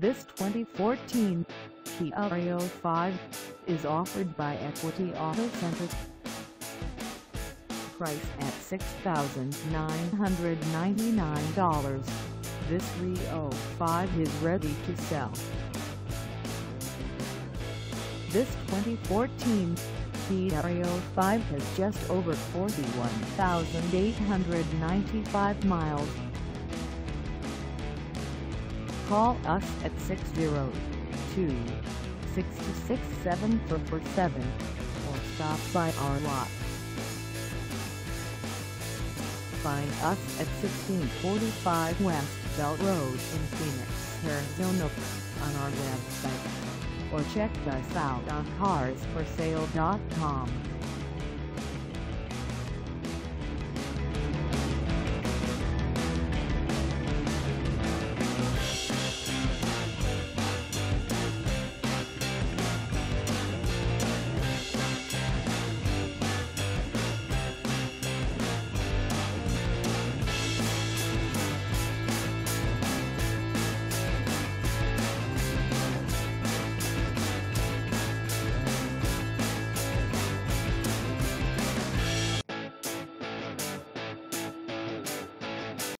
This 2014 Kia Rio 5 is offered by Equity Auto Center. Price at $6,999. This Rio 5 is ready to sell. This 2014 Kia Rio 5 has just over 41,895 miles. Call us at 602-667-4447 or stop by our lot. Find us at 1645 West Belt Road in Phoenix, Arizona on our website, or check us out on carsforsale.com.